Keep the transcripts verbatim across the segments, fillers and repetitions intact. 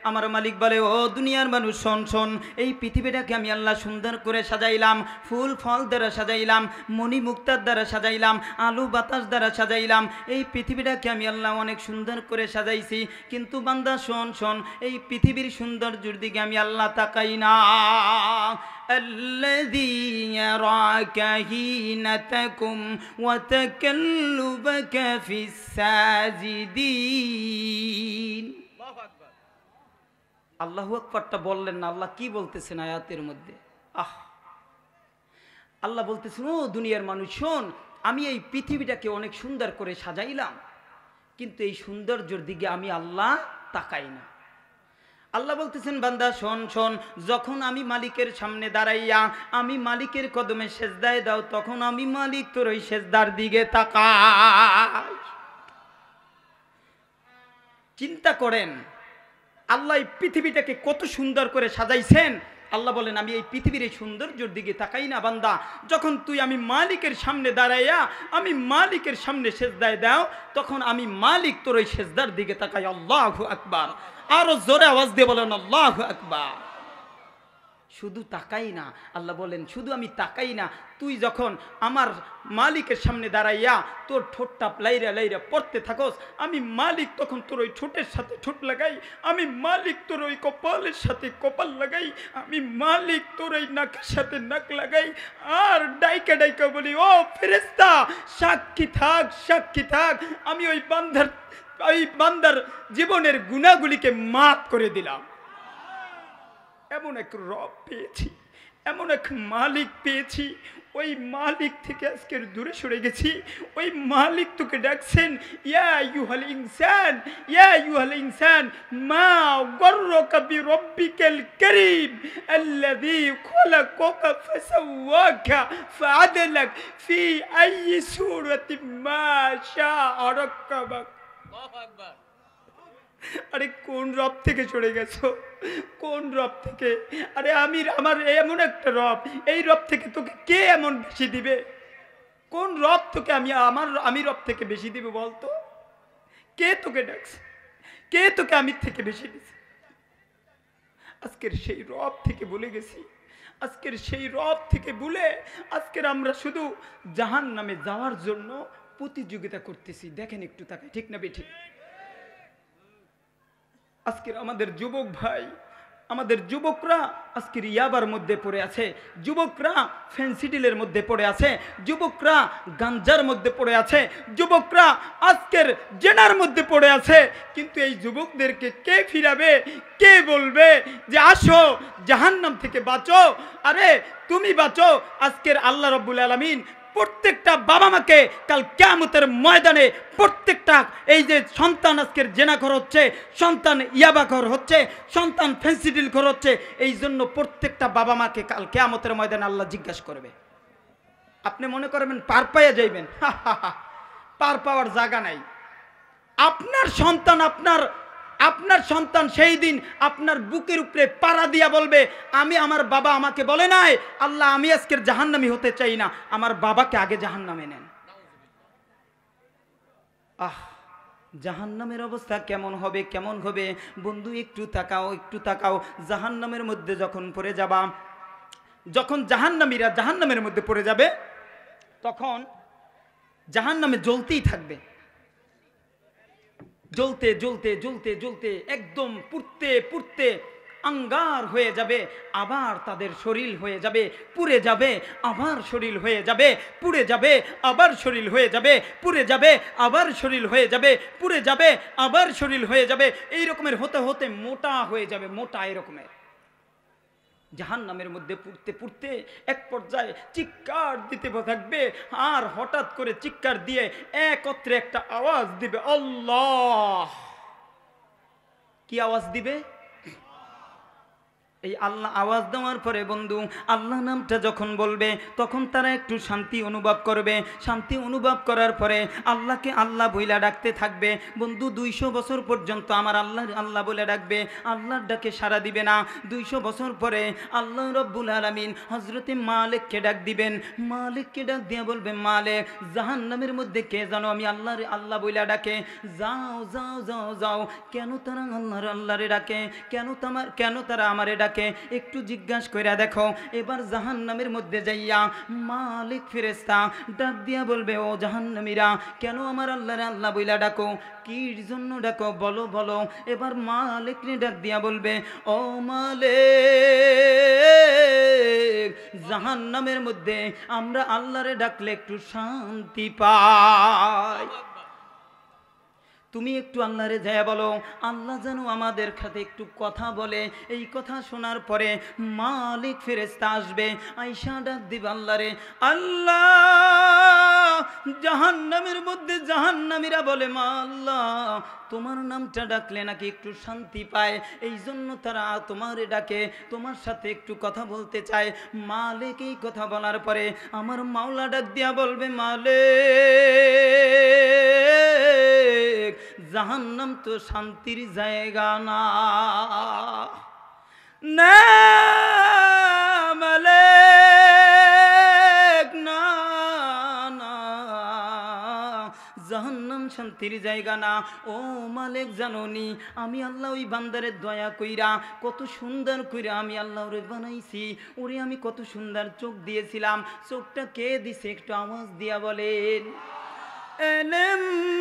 আমার মালিক বলে, ও দুনিয়ার মানুষ শোন শোন, এই পৃথিবীটাকে আমি আল্লাহ সুন্দর করে সাজাইলাম, ফুল ফল দ্বারা সাজাইলাম, মণি মুক্তার দ্বারা সাজাইলাম, আলু বাতাস দ্বারা সাজাইলাম। এই পৃথিবীটাকে আমি আল্লাহ অনেক সুন্দর করে সাজাইছি, কিন্তু বান্দা শোন শোন, এই পৃথিবীর সৌন্দর্যের দিকে আমি আল্লাহ তাকাই না। الذي يراك حين تقوم وتقلبك في الساجدين। আল্লাহু আকবারটা বললেন না, আল্লাহ কি বলতেছেন আয়াতের মধ্যে? আহ আল্লাহ বলতেছেন, ও দুনিয়ার মানুষ শোন, আমি এই পৃথিবীটাকে অনেক সুন্দর করে সাজাইলাম, কিন্তু এই সৌন্দর্যের দিকে আমি আল্লাহ তাকাই না। আল্লাহ বলতেছেন, বান্দা শোন শোন, যখন আমি মালিকের সামনে দাঁড়াইয়া আমি মালিকের কদমে সেজদায় দাও, তখন আমি মালিক তোর ওই সেজদার দিকে তাকাই। চিন্তা করেন, আল্লাহ এই পৃথিবীটাকে কত সুন্দর করে সাজাইছেন। আল্লাহ বলেন, আমি এই পৃথিবীর এই সৌন্দর্যের দিকে তাকাই না। বান্দা, যখন তুই আমি মালিকের সামনে দাঁড়াইয়া আমি মালিকের সামনে সেজদায় দাও, তখন আমি মালিক তোর ওই সেজদার দিকে তাকাই। আল্লাহু আকবার। আরো জোরে আওয়াজ দিয়ে বলেন আল্লাহু আকবার। শুধু তাকাই না, আল্লাহ বলেন শুধু আমি তাকাই না, তুই যখন আমার মালিকের সামনে দাঁড়াইয়া তোর ঠোঁটটা লাইরা লাইরা পড়তে থাকস, আমি মালিক তখন তোর ওই ঠোঁটের সাথে ঠোঁট লাগাই, আমি মালিক তোর ওই কপালের সাথে কপাল লাগাই, আমি মালিক তোর ওই নাকের সাথে নাক লাগাই, আর ডাইকা ডাইকা বলি, ও ফেরেশতা সাক্ষী থাক, সাক্ষী থাক, আমি ওই বান্দার ওই বান্দার জীবনের গুনাহগুলিকে মাফ করে দিলাম। এমন এক রব পেয়েছি, এমন এক মালিক পেয়েছি, ওই মালিক থেকে আজকের দূরে সরে গেছি। ওই মালিক তোকে ডাকছেন, ইয়া আইয়ুহাল ইনসান, ইয়া আইয়ুহাল ইনসান মা গররকা বিরব্বিকাল কারীম আল্লাযী খলাকাকা ফাসাওয়াকা ফাআদালাক ফি আইয়ি সূরাতিন মা শাআ রাক্কাবাক। আল্লাহু আকবার। আরে কোন রব থেকে চলে গেছো? কোন রব থেকে? আরে আমি আমার এমন একটা রব, এই রব থেকে তোকে কে এমন বেশি দিবে? কোন রব তোকে আমি আমার আমি রব থেকে বেশি দিবে বলতো? কে তোকে ডাকছে? কে তোকে আমি থেকে বেশি দিছে? আজকের সেই রব থেকে ভুলে গেছি, আজকের সেই রব থেকে ভুলে আজকের আমরা শুধু জাহান্নামে যাওয়ার জন্য প্রতিযোগিতা করতেছি। দেখেন একটু তাকাই, ঠিক না বেঠিক? আজকের আমাদের যুবক ভাই, আমাদের যুবকরা আজকের ইয়াবার মধ্যে পড়ে আছে, যুবকরা ফেন্সিডিলের মধ্যে পড়ে আছে, যুবকরা গাঞ্জার মধ্যে পড়ে আছে, যুবকরা আজকের জেনার মধ্যে পড়ে আছে। কিন্তু এই যুবকদেরকে কে ফিরাবে? কে বলবে যে আসো জাহান্নাম থেকে বাঁচো? আরে তুমি বাঁচো। আজকের আল্লাহ রাব্বুল আলামিন প্রত্যেকটা বাবা মাকে কাল কিয়ামতের ময়দানে প্রত্যেকটা এই যে সন্তান আজকের জেনাখোর হচ্ছে, সন্তান ইয়াবাখোর হচ্ছে, সন্তান ফেন্সিডিলখোর হচ্ছে, এই জন্য প্রত্যেকটা বাবা মাকে কাল কিয়ামতের ময়দানে আল্লাহ জিজ্ঞাসা করবে। আপনি মনে করবেন পার পাইয়া যাইবেন, পার পাওয়ার জায়গা নাই। আপনার সন্তান আপনার আপনার সন্তান সেই দিন আপনার বুকের উপরে পাড়া দিয়া বলবে, আমি আমার বাবা আমাকে বলে নাই আল্লাহ আমি আজকের জাহান্নামী হতে চাই না, আমার বাবাকে আগে জাহান্নামে নেন। আহ জাহান্নামের অবস্থা কেমন হবে, কেমন হবে বন্ধু? একটু তাকাও, একটু তাকাও। জাহান্নামের মধ্যে যখন পড়ে যাবা, যখন জাহান্নামীরা জাহান্নামের মধ্যে পড়ে যাবে, তখন জাহান্নামে জ্বলতেই থাকবে, জ্বলতে জ্বলতে জ্বলতে জ্বলতে একদম পুড়তে পুড়তে আঙ্গার হয়ে যাবে। আবার তাদের শরীর হয়ে যাবে, পুড়ে যাবে, আবার শরীর হয়ে যাবে, পুড়ে যাবে, আবার শরীর হয়ে যাবে, পুড়ে যাবে, আবার শরীর হয়ে যাবে, পুড়ে যাবে, আবার শরীর হয়ে যাবে। এই রকমের হতে হতে মোটা হয়ে যাবে, মোটা এরকমের। জাহান্নামের মধ্যে পুড়তে পুড়তে এক পর্যায়ে চিৎকার দিতে থাকবে, আর হঠাৎ করে চিৎকার দিয়ে একত্রে একটা আওয়াজ দিবে, আল্লাহ। কি আওয়াজ দিবে? এই আল্লাহ আওয়াজ দেওয়ার পরে বন্ধু আল্লাহ নামটা যখন বলবে তখন তারা একটু শান্তি অনুভব করবে। শান্তি অনুভব করার পরে আল্লাহকে আল্লাহ বইলা ডাকতে থাকবে। বন্ধু দুইশো বছর পর্যন্ত আমার আল্লাহ আল্লাহ বলে ডাকবে, আল্লাহর ডাকে সাড়া দিবে না। দুইশো বছর পরে আল্লাহ রব্বুল আলামিন হজরতে মালিককে ডাক দিবেন। মালিককে ডাক দিয়ে বলবে, মালিক জাহান্নামের মধ্যে কে জানো আমি আল্লাহর আল্লাহ বইলা ডাকে, যাও যাও যাও যাও। কেন তারা আল্লাহর আল্লাহরে ডাকে, কেন তোমার কেন তারা আমারে ডাকে একটু জিজ্ঞাসা করে দেখো। এবার জাহান্নামের মধ্যে যাইয়া মালিক ফেরেশতা ডাক দিয়া বলবে, ও জাহান্নামীরা কেন আমার আল্লাহরে আল্লাহ বইলা ডাকো, কির জন্য ডাকো বলো বলো। এবার মালিককে ডাক দিয়া বলবে, ও মালিক জাহান্নামের মধ্যে আমরা আল্লাহরে ডাকলে একটু শান্তি পাই, তুমি একটু আল্লাহরে যায় বলো আল্লাহ যেন আমাদের সাথে একটু কথা বলে। এই কথা শোনার পরে মালিক ফেরেশতা আসবে, আয়েশা ডাক দিবে আল্লাহরে, আল্লাহ জাহান্নামের মধ্যে জাহান্নামীরা বলে, মা আল্লাহ তোমার নামটা ডাকলে নাকি একটু শান্তি পায়, এই জন্য তারা তোমারে ডাকে, তোমার সাথে একটু কথা বলতে চায়। মালিক এই কথা বলার পরে আমার মাওলা ডাক দিয়া বলবে, মালিক জাহান্নাম তো শান্তির জায়গা না, না মালিক না না, জাহান্নাম শান্তির জায়গা না। ও মালিক জানোনি আমি আল্লাহ ওই বান্দারের দয়া কইরা কত সুন্দর কইরা আমি আল্লাহ ওরে বানাইছি, ওরে আমি কত সুন্দর চোখ দিয়েছিলাম, চোখটা কে দিছে একটু আওয়াজ দিয়া বলেন। ألم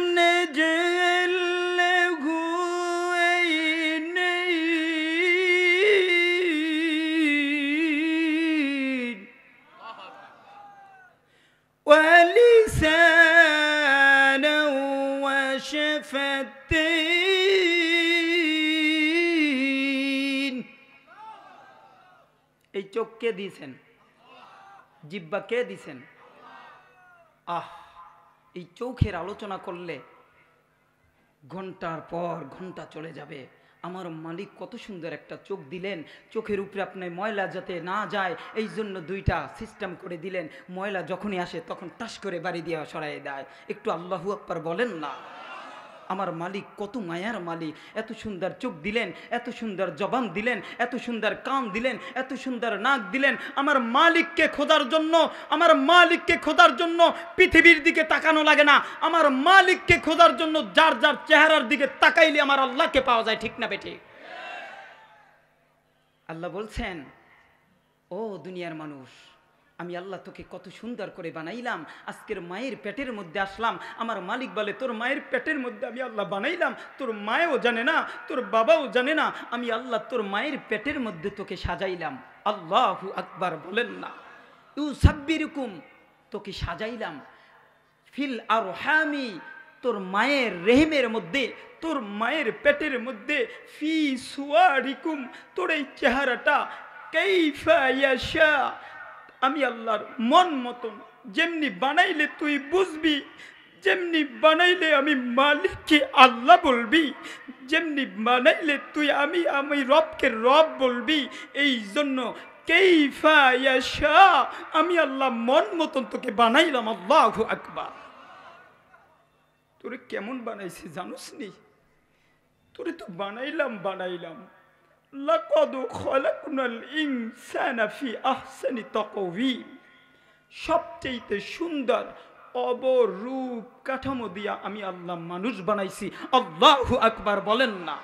نجعله عينين ولسانا وشفتين। এই চোখ কে দিয়েছেন, জিহ্বা কে দিয়েছেন? আহ এই চোখের আলোচনা করলে ঘন্টার পর ঘন্টা চলে যাবে। আমার মালিক কত সুন্দর একটা চোখ দিলেন, চোখের উপরে আপনি ময়লা যাতে না যায় এই জন্য দুইটা সিস্টেম করে দিলেন, ময়লা যখনই আসে তখন টাস করে বাড়ি দিয়ে সরাই দেয়। একটু আল্লাহু আকবার বলেন না। আমার মালিক কত মায়ার মালিক, এত সুন্দর চোখ দিলেন, এত সুন্দর জবান দিলেন, এত সুন্দর কান দিলেন, এত সুন্দর নাক দিলেন। আমার মালিককে খোঁজার জন্য আমার মালিককে খোঁজার জন্য পৃথিবীর দিকে তাকানো লাগে না, আমার মালিককে খোঁজার জন্য যার যার চেহারার দিকে তাকাইলে আমার আল্লাহকে পাওয়া যায়, ঠিক না বেঠিক? আল্লাহ বলছেন, ও দুনিয়ার মানুষ আমি আল্লাহ তোকে কত সুন্দর করে বানাইলাম, আজকের মায়ের পেটের মধ্যে আসলাম। আমার মালিক বলে, তোর মায়ের পেটের মধ্যে আমি আল্লাহ বানাইলাম, তোর মায়েও জানে না, তোর বাবাও জানে না, আমি আল্লাহ তোর মায়ের পেটের মধ্যে তোকে সাজাইলাম। আল্লাহু আকবার বলেন না। ইউসাব্বিরুকুম তোকে সাজাইলাম ফিল আরহামি তোর মায়ের রেহেমের মধ্যে, তোর মায়ের পেটের মধ্যে, ফি সুওয়ারিকুম তোর এই চেহারাটা, কাইফা ইয়াশা আমি আল্লাহর মন মতন যেমনি বানাইলে তুই বুঝবি, যেমনি বানাইলে আমি মালিককে আল্লাহ বলবি, যেমনি বানাইলে তুই আমি আমি রবকে রব বলবি। এই জন্য কাইফা ইয়াশা আমি আল্লাহ মন মতন তোকে বানাইলাম। আল্লাহু আকবার। তোরে কেমন বানাইছি জানোস নি? তোরে তো বানাইলাম বানাইলাম লাকাদ খালাকনাল ইনসানা ফি আহসানি তাকওয়িম, সবচেয়ে সুন্দর অবরূপ কাঠামো দিয়া আমি আল্লাহ মানুষ বানাইছি। আল্লাহু আকবার বলেন না।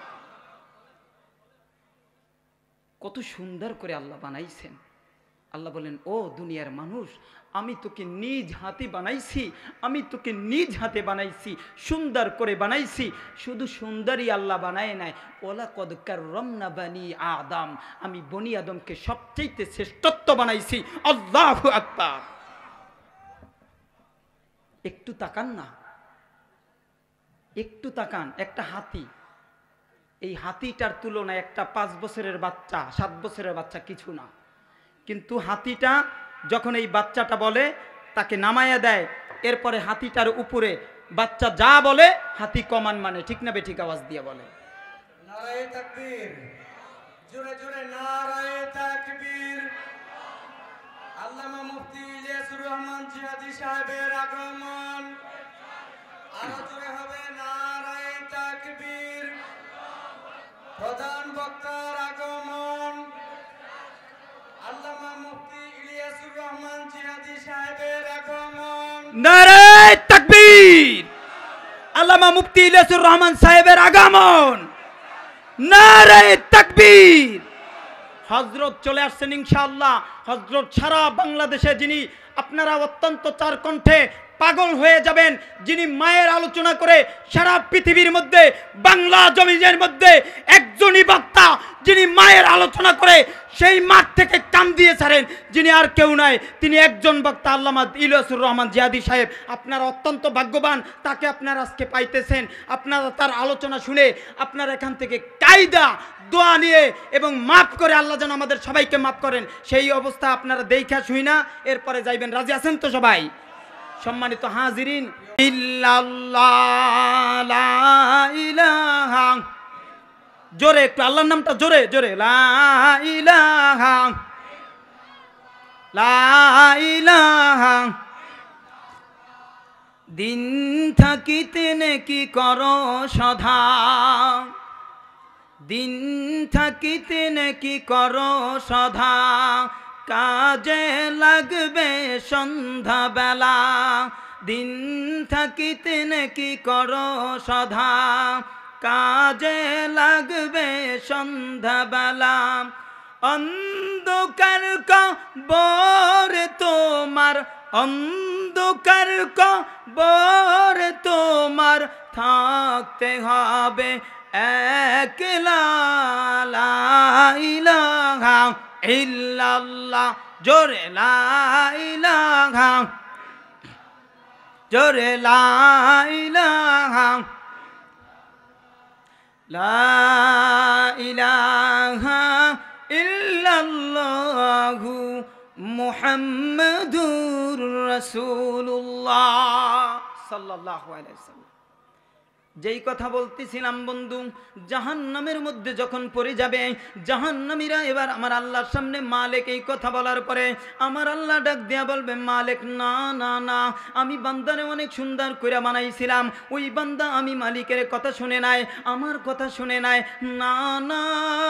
কত সুন্দর করে আল্লাহ বানাইছেন। আল্লাহ বলেন, ও দুনিয়ার মানুষ আমি তোকে নিজ হাতে বানাইছি, আমি তোকে নিজ হাতে বানাইছি, সুন্দর করে বানাইছি। শুধু সুন্দরই আল্লাহ বানায় নাই, ওলা কদ কাররামনা বানি আদম, আমি বনি আদমকে সবচেয়ে শ্রেষ্ঠত্ব বানাইছি। আল্লাহু আকবার। একটু তাকান না, একটু তাকান। একটা হাতি, এই হাতিটার তুলনায় একটা পাঁচ বছরের বাচ্চা, সাত বছরের বাচ্চা কিছু না, কিন্তু হাতিটা যখন এই বাচ্চাটা বলে তাকে নামায়া দেয়, এরপরে হাতিটার উপরে বাচ্চা যা বলে হাতি কমান মানে, ঠিক না বেঠিক আওয়াজ দিয়ে বলে। নারায়ে তাকবীর। জোরে জোরে নারায়ে তাকবীর। আল্লামা মুফতি ইলিয়াসুর রহমান জিহাদি সাহেবের আগমন। আরো জোরে হবে নারায়ে তাকবীর। প্রধান বক্তার আগমন। আল্লামা মুফতি ইলিয়াসুর রহমান জিহাদি সাহেবের আগমন। নারায়ে তাকবীর। আল্লামা মুফতি ইলিয়াসুর রহমান সাহেবের আগমন। নারায়ে তাকবীর। হযরত চলে আসছেন ইনশাআল্লাহ। হযরত সারা বাংলাদেশে যিনি আপনারা অত্যন্ত চার কণ্ঠে পাগল হয়ে যাবেন, যিনি মায়ের আলোচনা করে সারা পৃথিবীর মধ্যে বাংলা জমিনের মধ্যে একজনই বক্তা, যিনি মায়ের আলোচনা করে সেই মাঠ থেকে কান দিয়ে ছাড়েন, যিনি আর কেউ নাই, তিনি একজন বক্তা আল্লামা ইলিয়াসুর রহমান জিহাদি সাহেব। আপনারা অত্যন্ত ভাগ্যবান, তাকে আপনারা আজকে পাইতেছেন। আপনারা তার আলোচনা শুনে আপনারা এখান থেকে কায়দা দোয়া নিয়ে এবং মাফ করে আল্লাহ যেন আমাদের সবাইকে মাফ করেন, সেই অবস্থা আপনারা দেখা শুই না, এরপরে যাইবেন। রাজি আছেন তো সবাই? সম্মানিত হাজিরিন, ইল্লাল্লাহ লা ইলাহা, জোরে একটু আল্লাহর নামটা জোরে জোরে, লা ইলাহা লা ইলাহা। দিন থাকিতে নেকি করো সধা, দিন থাকিতে নেকি করো সধা, কাজে লাগবে সন্ধ্যা বেলা। দিন থাকিতে নেকি করো সধা, কাজে লাগবে সন্ধ্যা বেলা। অন্ধকার কবর তোমার, অন্ধকার কবর তোমার, থাকতে হবে একলা। লা ইলাহা ইল্লাল্লাহ, জোরে লা ইলাহা, জোরে লা ইলাহা, লা ইলাহা ইল্লাল্লাহু মুহাম্মাদুর রাসূলুল্লাহ সাল্লাল্লাহু আলাইহি ওয়াসাল্লাম। যেই কথা বলতেছিলাম বন্ধু, জাহান্নামের মধ্যে যখন পড়ে যাবে জাহান্নামীরা, এবার আমার আল্লাহর সামনে মালিক এই কথা বলার পরে আমার আল্লাহ ডাক দিয়া বলবে, মালিক না না না, আমি বান্দারে অনেক সুন্দর করে বানাইছিলাম, ওই বান্দা আমি মালিকের কথা শুনে নাই, আমার কথা শুনে নাই, না না,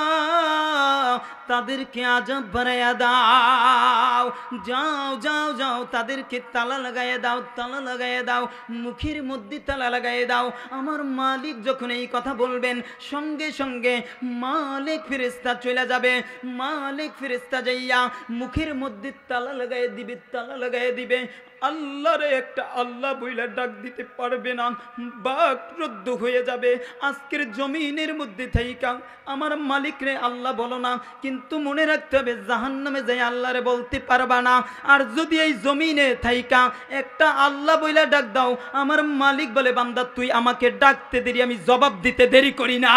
তাদেরকে আযাব বাড়াইয়া দাও, যাও যাও যাও, তাদেরকে তালা লাগাইয়া দাও, তালা লাগাইয়া দাও, মুখের মধ্যে তালা লাগাইয়া দাও। আমার মালিক যখন এই কথা বলবেন সঙ্গে সঙ্গে মালিক ফেরেশতা চলে যাবে, মালিক ফেরেশতা যাইয়া মুখের মধ্যে তালা লাগাই দিবে, তালা লাগাই দিবে। আল্লাহরে একটা আল্লাহ বইলা ডাক দিতে পারবে না, বাক রদ্দ হয়ে যাবে। আজকের জমিনের মধ্যে থাইকা আমার মালিক রে আল্লাহ বলো না, কিন্তু মনে রাখতে হবে জাহান্নামে যাই আল্লাহরে বলতে পারবা না। আর যদি এই জমিনে থাইকা একটা আল্লাহ বইলা ডাক দাও, আমার মালিক বলে, বান্দা তুই আমাকে ডাকতে দেরি, আমি জবাব দিতে দেরি করি না।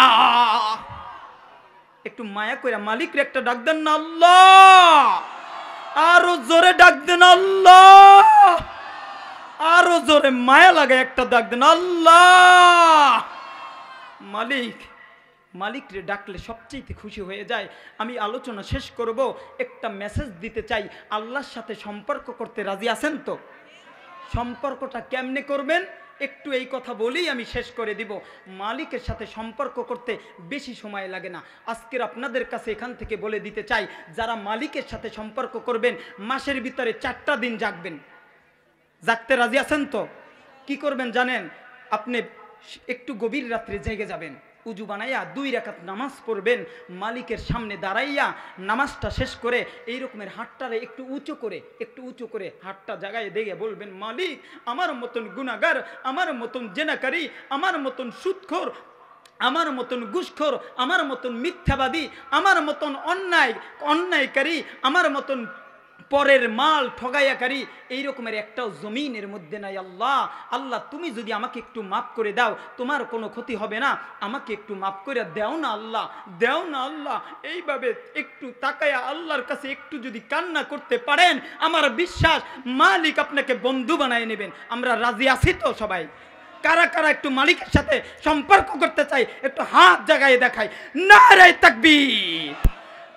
একটু মায়া কইরা মালিক রে একটা ডাক দেন না, আল্লাহ, আরো জোরে ডাক দেন আল্লাহ, আরো জোরে মায়া লাগে একটা ডাক দেন আল্লাহ। মালিক মালিক রে ডাকলে সবচেয়ে খুশি হয়ে যায়। আমি আলোচনা শেষ করব, একটা মেসেজ দিতে চাই। আল্লাহর সাথে সম্পর্ক করতে রাজি আছেন তো? সম্পর্কটা কেমনে করবেন একটু এই কথা বলেই আমি শেষ করে দিব। মালিকের সাথে সম্পর্ক করতে বেশি সময় লাগে না। আজকের আপনাদের কাছে এখান থেকে বলে দিতে চাই, যারা মালিকের সাথে সম্পর্ক করবেন মাসের ভিতরে চারটা দিন জাগবেন। জাগতে রাজি আছেন তো? কি করবেন জানেন? আপনি একটু গভীর রাত্রে জেগে যাবেন, উজু বানাইয়া দুই রাকাত নামাজ পড়বেন, মালিকের সামনে দাঁড়াইয়া নামাজটা শেষ করে এই রকমের হাতটারে একটু উঁচু করে একটু উঁচু করে হাতটা জায়গায় দেখে বলবেন, মালিক আমার মতন গুনাহগার, আমার মতন জেনাকারী, আমার মতন সুদখোর, আমার মতন ঘুষখোর, আমার মতন মিথ্যাবাদী, আমার মতন অন্যায় অন্যায়কারী, আমার মতন পরের মাল ঠগাইয়াকারী এই রকমের একটাও জমিনের মধ্যে নাই। আল্লাহ আল্লাহ তুমি যদি আমাকে একটু মাফ করে দাও, তোমার কোনো ক্ষতি হবে না, আমাকে একটু মাফ করে দাও না আল্লাহ, দাও না আল্লাহ। এইভাবে একটু তাকায়া আল্লাহর কাছে একটু যদি কান্না করতে পারেন, আমার বিশ্বাস মালিক আপনাকে বন্ধু বানায় নেবেন। আমরা রাজি আছি তো সবাই? কারা কারা একটু মালিকের সাথে সম্পর্ক করতে চাই একটু হাত জাগায় দেখায়। নারে তাকবীর।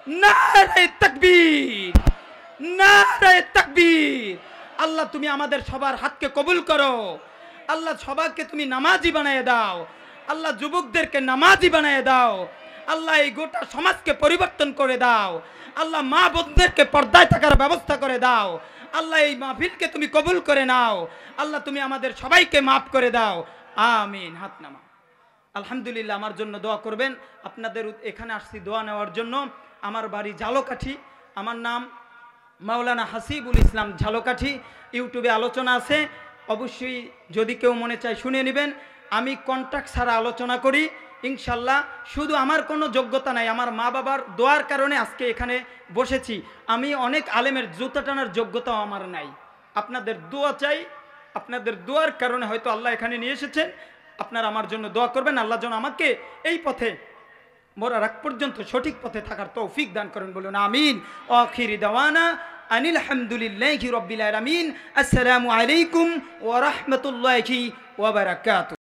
নারে তাকবীর, নারে তাকবীর। আল্লাহ তুমি আমাদের সবার হাতকে কবুল করো। আল্লাহ সবাইকে তুমি নামাজি বানিয়ে দাও। আল্লাহ যুবকদেরকে নামাজি বানিয়ে দাও। আল্লাহ এই গোটা সমাজকে পরিবর্তন করে দাও। আল্লাহ মা বোনদেরকে পর্দায় থাকার ব্যবস্থা করে দাও। আল্লাহ এই মাহফিলকে তুমি কবুল করে নাও। আল্লাহ তুমি আমাদের সবাইকে মাফ করে দাও। আমিন। হাত নামা। আলহামদুলিল্লাহ, আমার জন্য দোয়া করবেন। আপনাদের এখানে আসছি দোয়া নেওয়ার জন্য। আমার বাড়ি ঝালকাঠি। আমার নাম মাওলানা হাসিবুল ইসলাম ঝালকাঠি। ইউটিউবে আলোচনা আছে, অবশ্যই যদি কেউ মনে চায় শুনে নেবেন। আমি কন্ট্যাক্ট ছাড়া আলোচনা করি ইনশাল্লাহ। শুধু আমার কোনো যোগ্যতা নাই, আমার মা বাবার দোয়ার কারণে আজকে এখানে বসেছি। আমি অনেক আলেমের জুতা টানার যোগ্যতাও আমার নাই। আপনাদের দোয়া চাই, আপনাদের দোয়ার কারণে হয়তো আল্লাহ এখানে নিয়ে এসেছেন। আপনারা আমার জন্য দোয়া করবেন, আল্লাহ যেন আমাকে এই পথে মরার আগ পর্যন্ত সঠিক পথে থাকার তৌফিক দান করেন, বলুন আমিন। আখিরি দাওয়ানা আনিল হামদুলিল্লাহি রাব্বিল আলামিন। আসসালামু আলাইকুম ওয়া রাহমাতুল্লাহি ওয়া বারাকাতুহু।